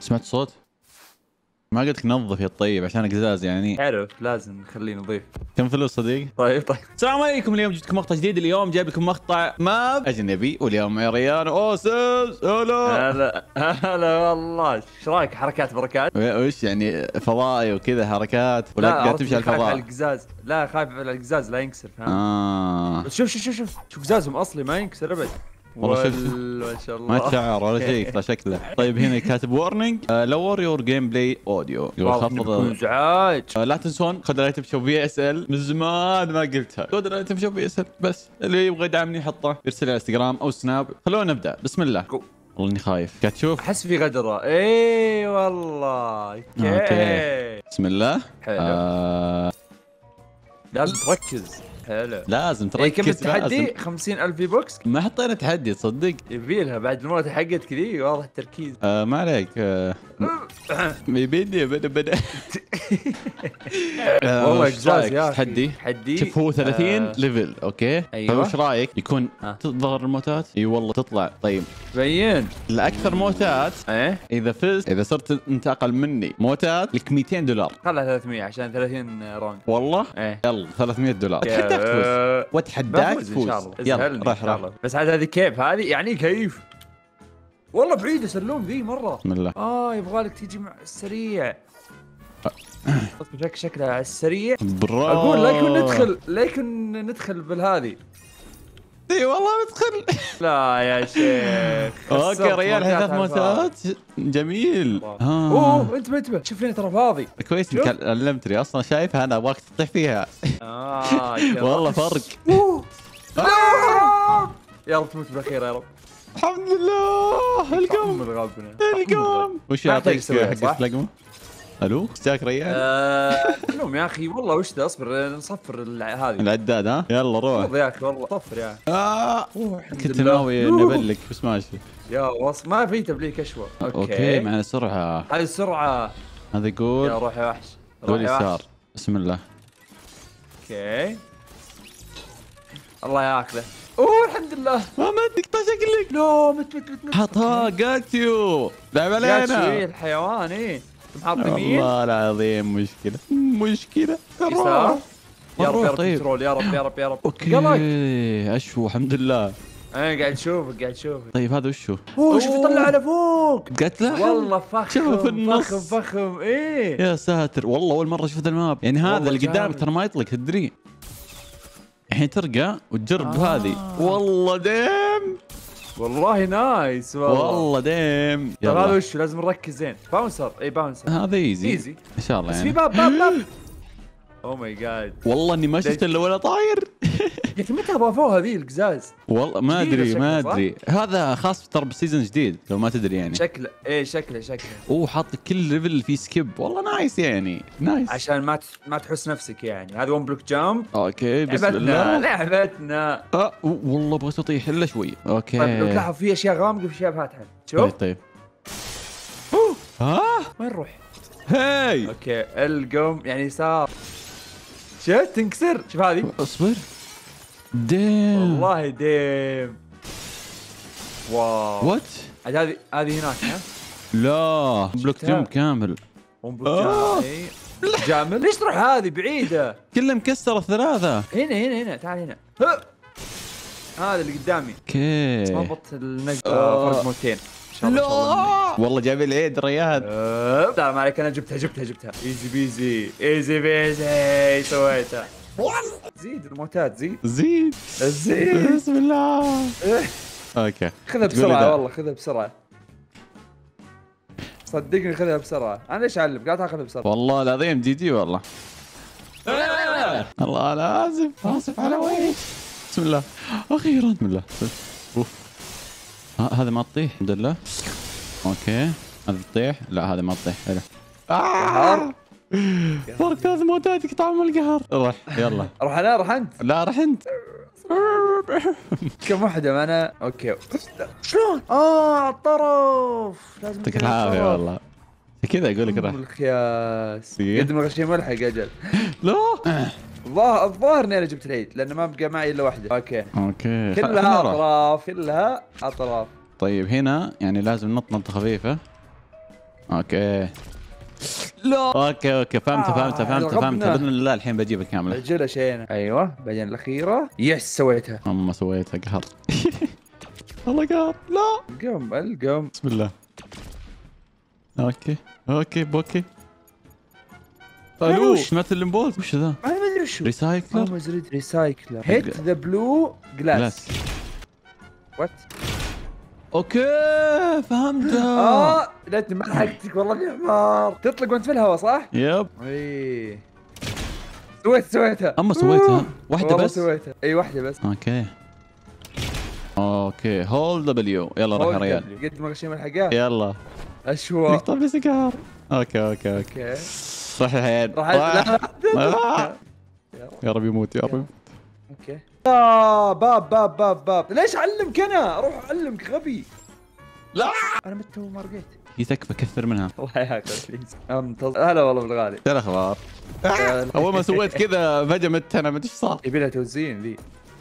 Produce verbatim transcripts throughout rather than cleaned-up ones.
سمعت صوت؟ ما قلت لك نظف يا طيب عشان قزاز يعني. عرف لازم نخليه نظيف. كم فلوس صديق؟ طيب طيب. السلام عليكم، اليوم جبت لكم مقطع جديد. اليوم جايب لكم مقطع ماب اجنبي، واليوم معي ريان اوسس. هلا هلا هلا والله، ايش رايك حركات بركات؟ وش يعني فضائي وكذا حركات ولا لا قاعد تمشي على خايف على الفضاء؟ القزاز، لا خايف على القزاز لا ينكسر فاهم؟ اه بس شوف شوف شوف شوف شوف قزازهم اصلي ما ينكسر ابد. والله شوف ما شاء الله ما تشعر ولا شيء ترى شكله. طيب هنا كاتب وارنينج لور يور جيم بلاي اوديو، يقول خفض. ازعاج. آه، لا تنسون كود الايتم شو بي اس ال، من زمان ما قلتها. كود الايتم شو بي اس ال، بس اللي يبغى يدعمني يحطه يرسل على انستغرام او سناب. خلونا نبدا. بسم الله. والله اني خايف. قاعد تشوف؟ احس في غدره. اي والله. اوكي, أوكي. بسم الله. حلو. آه... لازم تركز. حلو. لازم إيه كم تركز. التحدي؟ لازم. خمسين ألف في بوكس. ما حطينا تحدي تصدق. يبيلها بعد الموت حقت كذي واضح التركيز. آه ما عليك. آه... بيبيني بدا بدا. آه، والله وش قزاز رأيك يا أخي. تحدي؟ تحدي شوف هو ثلاثين آه ليفل اوكي. أيوة. فوش رايك يكون ها. تظهر الموتات؟ اي والله تطلع. طيب بين الاكثر موتات ايه اذا فزت، اذا صرت انت اقل مني موتات لك مئتين دولار. خلها ثلاثمية عشان ثلاثين راوند. والله ايه يلا ثلاثمئة دولار. اتحداك تفوز آه، واتحداك بفوز ان تفوز. شاء الله. يلا اسهلني راح ان شاء راح. الله. بس عاد هذه كيف هذه يعني كيف؟ والله بعيدة سلوم ذي مرة. بسم الله. اه يبغالك تيجي مع السريع. شك شكلها على السريع. برافو. اقول لا يكون ندخل لا يكون ندخل بالهذه. اي والله ندخل. لا يا شيخ. اوكي ريال ثلاث على الفاضي. موتات جميل. اوه اه انتبه انتبه شوف لنا ترى فاضي. كويس انك علمتني اصلا، شايفها انا ابغاك تطيح فيها. اه والله فرق. أوه. لا. يا رب تموت بالاخير يا رب. الحمد لله. القم الغابنا القم. وش ما يحتاج يعطيك يسويها، صح؟ حق لقمه؟ الو استاك ريال. آه، كلهم يا اخي والله وش ذا. اصبر نصفر الع- هذه العداد ها يلا روح. والله يا اخي والله صفر يا اخي. آه. الحمد كنت لله. ناوي نبلك بس ماشي. يا وص ما في تبليك اشوى. اوكي, اوكي معنا سرعه. هذه السرعه. هذا يا يقول روح يا وحش روح قول يا وحش. يسار. بسم الله. اوكي الله ياكله. اوه الحمد لله. ما مدك شكلك. لا مت مت مت مت. حطها جاتيو. لعب يا شوي علينا. الحيوان ايه. انت حاط يمين والله العظيم مشكله مشكله. يسار. يا رب يا رب طيب. كنترول يا رب يا رب يا رب. اوكي قلق. اشو الحمد لله. انا قاعد اشوفك قاعد اشوفك. طيب هذا وشو؟ اوه شوف يطلع على فوق. قتله والله فخم شوفه في النص. فخم فخم ايه. يا ساتر والله اول مره شفت الماب. يعني هذا والله اللي قدامك جامد. ترى ما يطلق تدري. الحين ترقى وتجرب آه. هذه. والله ديم. والله نايس والله. والله ديم. طيب هذا يلا وش لازم نركز زين. باونسر اي باونسر. هذا ايزي ايزي ان شاء الله بس يعني. في باب باب باب. اوه ماي جاد. والله اني ما شفت الا ولا طاير. يا اخي متى اضافوها ذي القزاز؟ والله ما جديدة ادري ما شكلها، صح؟ ادري. هذا خاص ترى بسيزون جديد لو ما تدري يعني. شكله ايه شكله شكله اوه حاط لك كل ليفل فيه سكيب. والله نايس يعني نايس. عشان ما ت- ما تحس نفسك يعني. هذا ون بلوك جامب. اوكي بسم لعبتنا الله. لعبتنا. آه والله بغيت اطيح الا شوي. اوكي طيب لو تلاحظ في اشياء غامقه وفي اشياء فاتحه. شوف طيب طيب. ها وين نروح؟ هاي اوكي القم يعني يسار. شفت تنكسر. شوف هذه اصبر. ديم والله ديم. واو وات. عاد هذه هذه هناك ها. لا بلوك شفتها؟ جيم كامل ون بلوك آه. جامب. إيه. جامل ليش تروح هذه بعيده؟ كله مكسر الثلاثة. هنا هنا هنا تعال هنا. ها. هذا اللي قدامي. اوكي ضبط النقطة آه. فرق موتين. ان شاء الله إن شاء الله. والله جاب العيد ريان. أه، لا ما عليك انا جبتها جبتها جبتها. ايزي بيزي ايزي بيزي سويتها. زيد الموتات زيد زيد زيد. بسم الله. إيه. اوكي خذها تقول لي بسرعة ده. والله خذها بسرعة. صدقني خذها بسرعة. انا ليش اعلم قاعد اخذها بسرعة. والله العظيم جي جي والله. الله لازم اسف على وين. بسم الله اخيرا. بسم الله. اوف ه- هذا ما تطيح الحمد لله. اوكي هذا تطيح. لا هذا ما تطيح. حلو. قهر. فرق ثلاث موتات يقطعون القهر. روح يلا. اروح انا اروح انت. لا رح انت. كم واحدة معنا. اوكي شلون؟ اه على الطرف لازم يعطيك تجي على العافيه الطرف. والله كذا اقول لك روح. الخياس إيه. قد ما غشيم ملحق اجل. لا الظاهر الظاهر اني انا جبت العيد لانه ما بقى معي الا واحده. اوكي اوكي كلها خلنا نروح. اطراف كلها اطراف. طيب هنا يعني لازم نط نطه خفيفه. اوكي لا اوكي اوكي فهمت آه، فهمت فهمت فهمت رغبنا. باذن الله الحين بجيبها كامله. اجل شيء. ايوه بعدين الاخيره. يس سويتها. اما سويتها قهر. والله قهر. لا القم القم. بسم الله. اوكي اوكي بوكي. الو وش؟ سمعت الليمبولز وش ذا؟ ما ادري وشو. ريسايكلر ما ادري ريسايكلر. هيت ذا بلو جلاس. جلاس. وات؟ اوكي فهمتها. اه ليتني ما لحقتك والله يا حمار. تطلق وانت في الهواء صح؟ يب اي سويت سويتها. اما سويتها واحده والله بس. سويتها اي واحده بس. اوكي اوكي هول دبليو يلا روح يا ريال. قد ما غشيم الحقاه. يلا اشوا. نقطع لي سيجار. اوكي اوكي اوكي اوكي روح الحين راح لا آه. يا رب يموت يا رب. اوكي. آه باب باب باب باب. ليش اعلمك انا؟ اروح اعلمك غبي. لا انا مت وما رقيت. هي تكفى كثر منها. الله ياكل بليز. منتظر. هلا والله بالغالي. شو الاخبار؟ اول ما سويت كذا فجاه مت انا ما ادري ايش صار. يبي لها توزين ذي.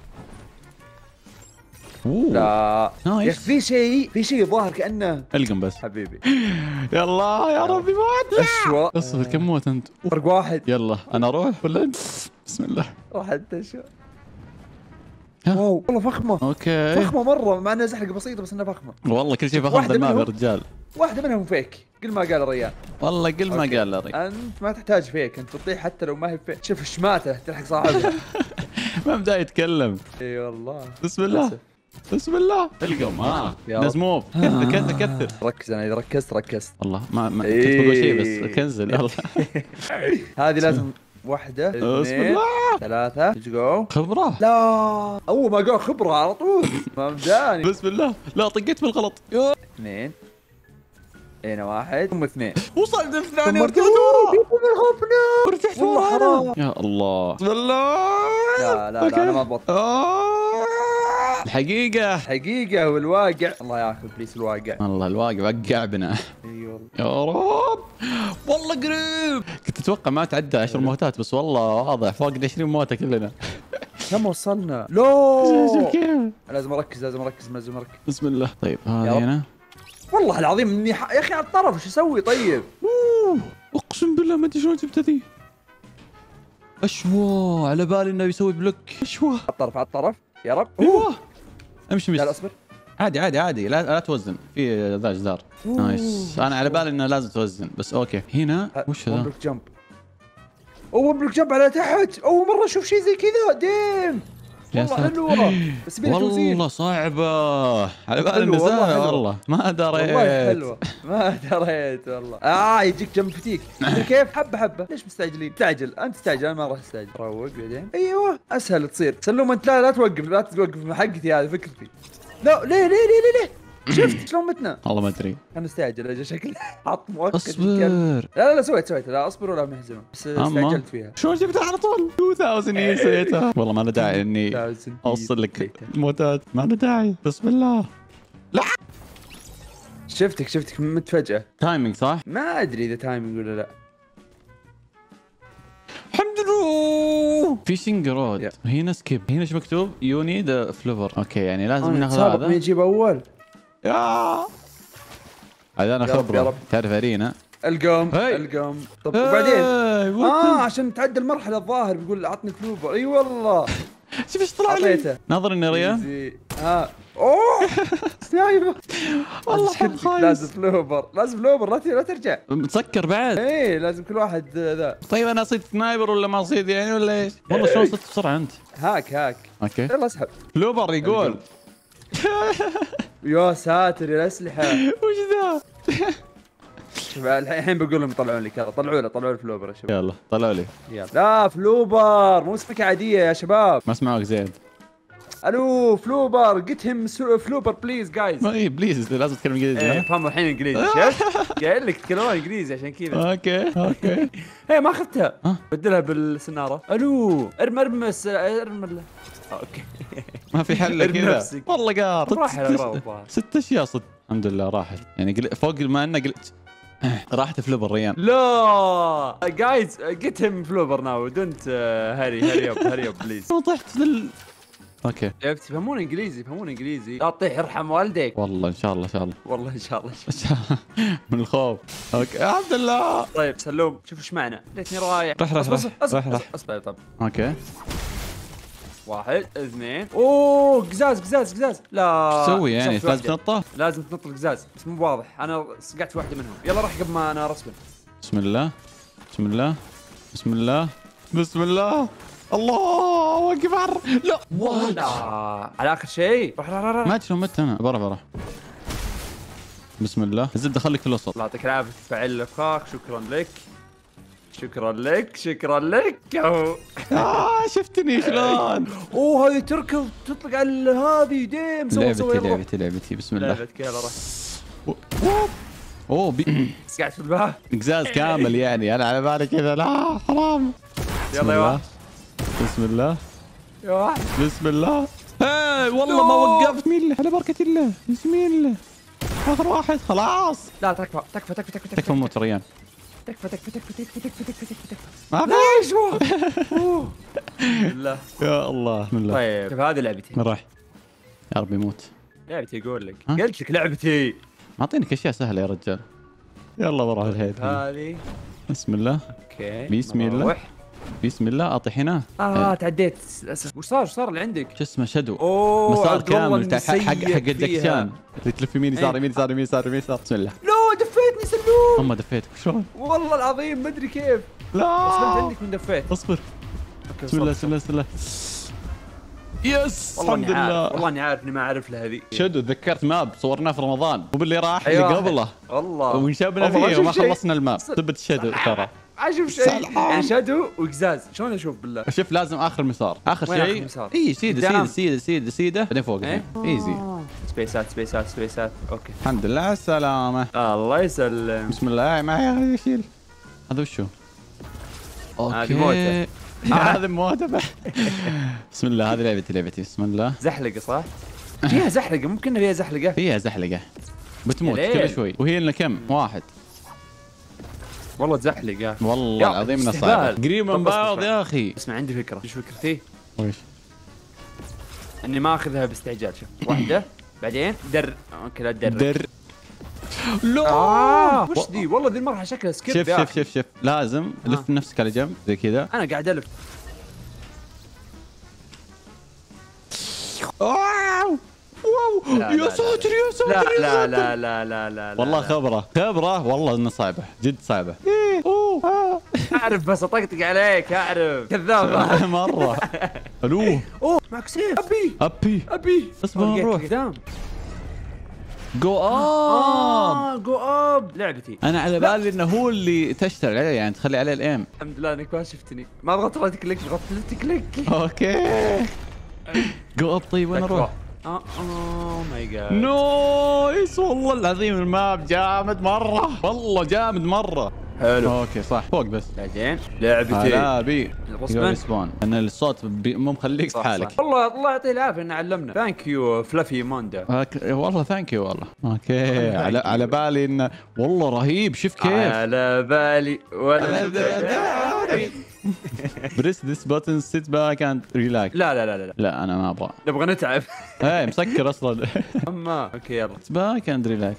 اوه لا نايس. يا اخي في شيء في شيء ظاهر كانه القم بس. حبيبي. يلا يا رب يموت. اشوا. اصبر كم موت انت؟ فرق واحد. يلا انا اروح ولا انت؟ بسم الله. راح انت اشوا. ها؟ واو والله فخمه. اوكي فخمه مره مع انها زحلقه بسيطه بس انها فخمه. والله كل شيء فخم واحدة ذا الماب يا منهم. رجال. واحده منهم فيك قل ما قال الريال. والله قل ما أوكي. قال لري. انت ما تحتاج فيك انت تطيح حتى لو ما هي فيك. شوف الشماته تلحق صاحبها. ما بدا يتكلم. اي والله. بسم الله للأسف. بسم الله. القم ها يا رب. نزموف كثر كثر كثر. ركز انا اذا ركزت ركزت. والله ما ما كنت إيه. بقول شيء بس كنزل يلا. هذه لازم واحده بسم اثنين الله. ثلاثة ليتس جو. خبره. لا اول ما قال خبرة على طول ما بداني. بسم الله لا طقيت بالغلط. يا اثنين هنا واحد ثم اثنين. وصلت الثاني ثم ورجعت ورا. الغبنة. ورجعت والله ورا حرام. يا الله. بسم الله. لا لا لا انا ما ضبطت. آه. الحقيقة حقيقة والواقع الله ياخذ بليس الواقع. والله الواقع وقع بنا. اي والله. يا رب والله قريب. كنت اتوقع ما تعدى عشر موتات بس والله واضح فوق عشرين موته كلنا. كم وصلنا؟ لو كيف؟ لازم اركز لازم اركز لازم اركز. بسم الله. طيب يا هذه رب. هنا. والله العظيم اني ح... يا اخي على الطرف ايش اسوي طيب؟ أوه. اقسم بالله ما ادري شلون جبت ذي. اشوا على بالي انه يسوي بلوك. اشوا على الطرف على الطرف يا رب. ايوه امشي لا مشي. اصبر. عادي عادي عادي لا لا توزن في ذا جدار. نايس انا على بالي انه لازم توزن بس اوكي هنا وش ذا؟ بلوك جمب. اوه بلوك جمب على تحت. اول مره اشوف شيء زي كذا ديم. يا والله ساتر. حلوه بس بيها توزيع. والله صعبة على بالي حلوة، انه والله سهل حلوة. والله ما دريت. والله حلوه ما دريت والله. اه يجيك جنب فتيك تدري كيف حبه حبه. ليش مستعجلين؟ استعجل انت استعجل انا ما راح استعجل. روق بعدين ايوه اسهل تصير. سلوم انت لا لا توقف لا توقف حقتي هذه فكرتي. لا ليه ليه ليه ليه, ليه؟ شفت شلون متنا؟ والله ما ادري. انا استعجل اجل شكل حط مؤكد. اصبر. لا لا لا سويت سويت لا اصبر ولا محزنه بس استعجلت فيها. شلون جبتها على طول؟ ألفين هي نسيتها. والله ما له داعي اني لازم اوصل لك نسيتها. الموتات ما له داعي. بسم الله. شفتك شفتك مت فجأة. تايمينج صح؟ ما ادري اذا تايمينج ولا لا. الحمد لله. فيشنج رود يا. هنا سكيب. هنا ايش مكتوب؟ يو نيد فلوفر. اوكي يعني لازم انا ناخذ سابق مين هذا. يجيب اول. يا هذا انا يا رب، يا خبره رب. تعرف ارينا. القم هاي. القم. طب وبعدين اه اه عشان تعدى المرحله الظاهر بيقول عطني فلوبر. اي والله شوف ايش طلع لي. اعطيته. ناظرني ريا. زي- ها اوه سنايبر. والله شكلك خايس. لازم فلوبر لازم فلوبر لا ت- لا ترجع. مسكر بعد. ايه لازم كل واحد آه، ذا. طيب انا اصيد سنايبر ولا ما اصيد يعني ولا ايش؟ والله شلون صرت بسرعه انت؟ هاك هاك. اوكي يلا اسحب. فلوبر يقول. يا ساتر يا الاسلحه. وش ذا؟ شوف الحين بقول لهم طلعوا لي كذا. طلعوا له طلعوا له فلوبر يا شباب. يلا طلعوا لي. يلا لا فلوبر مو سبيكة عادية يا شباب. ما اسمعوك زين. الو فلوبر جيت هيم فلوبر بليز جايز. ما اي بليز لازم تتكلم انجليزي. ايه ها؟ فهموا الحين انجليزي شفت؟ قايل لك تتكلمون انجليزي عشان كذا. اوكي اوكي. هي ما اخذتها. ها؟ بدلها بالسنارة. الو ارمي ارمي الس- ارمي ال- اوكي. ما في حل ارمي كذا. نفسك. والله قار. راح الاغراض الظاهر. ست اشياء صدق. الحمد لله راحت يعني قل... فوق ما انه قلت راحت فلوبر ريان. لا جايز جيت هيم فلوبر ناو دونت هاري هاري اب هاري اب بليز. طحت لل اوكي لعبتي يفهمون انجليزي يفهمون انجليزي. لا تطيح ارحم والديك. والله ان شاء الله ان شاء الله والله ان شاء الله. من الخوف. اوكي يا عبد الله. طيب سلوم شوف ايش معنا. ليتني رايح. رح رح اصبر رح اصبر رح رح. اصبر طب. اوكي واحد اثنين. اوه قزاز قزاز قزاز. لا ايش تسوي يعني؟ شفت لازم واحدة. تنطه؟ لازم تنط القزاز بس مو واضح. انا صقعت واحده منهم. يلا راح قبل ما انا رسبن. بسم الله بسم الله بسم الله بسم الله. الله اكبر. لا ولا على اخر شيء. روح روح روح. ما ادري مت انا. برا برا. بسم الله. الزبده خليك في الوسط. الله يعطيك العافيه تفعل الافخاخ. شكرا لك شكرا لك شكرا لك. أوه. آه شفتني شلون؟ اوه هذه تركض تطلق على هذه ديم. سوي سوي لعبتي يلا. لعبتي لعبتي بسم الله. لعبتك يلا روح. اوه بي... قاعد في الباب. قزاز كامل يعني. انا على بالي كذا. لا حرام. بسم يلا يا الله واحد بسم الله يا واحد. بسم الله. هاي والله ما وقفت. مين الله على بركة الله. بسم الله. اخر واحد خلاص. لا تكفى تكفى تكفى تكفى تكفى موت ريان. تكفى تكفى تكفى تكفى تكفى تكفى تكفى. ما في. ليش هو؟ أوه. بالله. يا الله بسم الله. طيب شوف هذه لعبتي. من راح؟ يا رب يموت. لعبتي اقول لك. ها؟ قلت لك لعبتي. معطينك اشياء سهله يا رجال. يلا بروح الهيد. هذه بسم الله اوكي. بسم الله. نروح. بسم الله. اعطي هنا. اه تعديت للاسف. وش صار وش صار اللي عندك؟ شو اسمه شدو. اوه مسار عبد الله كامل تاع حق حق المسيك حق فيها. الجكشان. تلف يمين يسار إيه. يمين يسار يمين يسار يمين يسار. بسم الله. لا دفيتني سلوم. اما دفيتك شلون؟ والله العظيم ما ادري كيف. لا اصلا عندك من دفيت. اصبر. أوكي، بسم الله صبر. بسم الله بسم الله. يس والله الحمد اني عارف لله. والله اني عارف اني ما اعرف لهذه. شدو تذكرت ماب صورناه في رمضان. مو باللي راح أيوة. اللي قبله. والله وانشبنا والله ما فيه شفت وما شيء. خلصنا الماب. ثبت شدو ترى. اشوف شيء سلام. يعني شادو وقزاز. شلون اشوف بالله؟ شوف لازم اخر مسار. اخر وين آخر شيء. مسار؟ اي سيده قدام. سيده سيده سيده سيده بعدين فوق. إيه؟ ايزي. آه. سبيسات سبيسات سبيسات. اوكي الحمد لله على السلامة. الله يسلم. بسم الله. معي يشيل. هذا وشو؟ هذه موتة. هذا موته. بسم الله. هذه لعبتي لعبتي. بسم الله. زحلقه صح؟ فيها زحلقه ممكن فيها زحلقه. فيها زحلقة. بتموت يا ليل. كل شوي. وهي لنا كم؟ واحد. والله تزحلق. والله يا العظيم انها استهبال. صعبة. قريب من طب اصبر بعض شوي. يا اخي. اسمع عندي فكره. ايش فكرتي؟ ويش؟ اني ما اخذها باستعجال. شوف واحده بعدين در. اوكي لا تدرب. در. لا. اه وش ذي؟ والله ذي المرحله شكلها سكيب. شوف يا شوف أخي. شوف شوف لازم آه. لف نفسك على جنب زي كذا. انا قاعد الف. واو واو لا، يا لا، ساتر يا ساتر لا يا لا ساتر. لا لا لا لا والله لا. خبرة خبرة والله انها صعبة جد صعبة. إيه. أوه. آه. اعرف بس اطقطق عليك اعرف. كذاب. مرة. الو اوه معك سيف. ابي ابي ابي. اصبر رجعت نروح. قدام. جو اب. اه جو اب لعبتي. انا على بالي انه هو اللي تشتغل عليه يعني تخلي عليه الايم. الحمد لله انك ما شفتني. ما ضغطت ريت كليك ضغطت كليك. اوكي. جو اب. طيب وين اروح؟ اه اوه ماي جاد. نايس والله العظيم الماب جامد مرة. والله جامد مرة. حلو. اوكي صح فوق بس. بعدين لعبتي. لا بي الرسبان. ريسبون ان الصوت بي- مو مخليك في حالك. والله الله يعطيه العافيه انه علمنا. ثانك يو فلافي موندا. أوك- والله ثانك يو والله. اوكي على على بالي انه والله رهيب. شوف كيف. على بالي ولا بريس ذيس بutton sit back and relax. لا لا لا لا لا انا ما ابغى. نبغى نتعب. هاي مسكر اصلا. اما اوكي يلا. sit back and relax.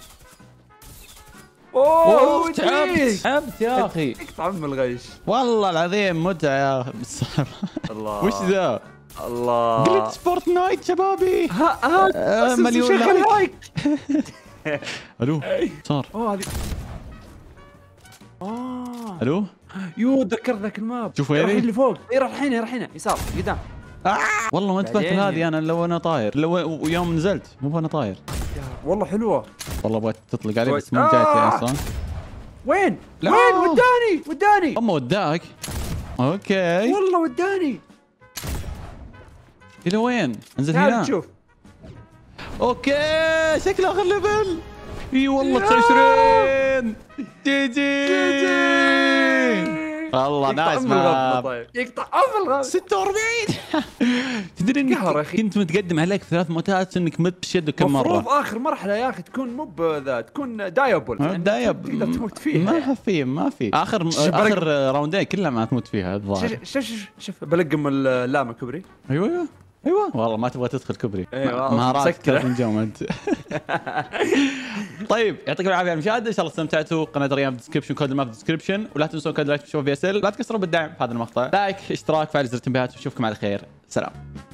اوه تعبت تعبت يا اخي. اقطع ام الغش. والله العظيم متعة يا اخي بالصراحة. الله وش ذا؟ الله. جلتش فورتنايت شبابي. ها ها آه، مليون شيخ لايك. اللايك. الو صار. اوه هذه اه الو يو تذكرت ذاك الماب. شوف ويني؟ راح اللي فوق. اي راح هنا راح هنا يسار قدام. آه. والله ما انتبهت بعدين لهذه يعني. انا لو انا طاير لو ويوم نزلت مو انا طاير. يا والله حلوه. والله بغيت تطلق علي كويس. بس مو جايتي آه. اصلا. وين؟ لا. وين وداني وداني. اما وداك. اوكي والله وداني. الى وين؟ انزل تعال هنا. تشوف. اوكي شكله اخر ليفل. اي والله يا. تسعة وعشرين. جي جي. والله يقطع نايس أم الغبنة. ماب. طيب يقطع ام الغبنة. ستة وأربعين. تدري قهر يا انك أخي. كنت متقدم عليك في ثلاث موتات انك مت بشد كم المفروض مره. اخر مرحله يا اخي تكون مو بذا تكون دايبل. ما دايب تقدر تموت فيها. ما في ما في اخر شوف اخر بلق- راوندين كلها ما تموت فيها الظاهر. شوف شوف شوف شوف بلقم اللامه كبري. ايوه ايوه ايوه والله ما تبغى تدخل كبري. أيوة مهارات مسكرة. كابتن جوم انت. طيب يعطيكم العافيه على المشاهده، ان شاء الله استمتعتوا. قناه ريان في الديسكربشن، كود الماب في الديسكربشن، ولا تنسون كود لايك تشوفوا في اس ال. لا تكسروا بالدعم في هذا المقطع، لايك اشتراك فعل زر التنبيهات، ونشوفكم على خير. سلام.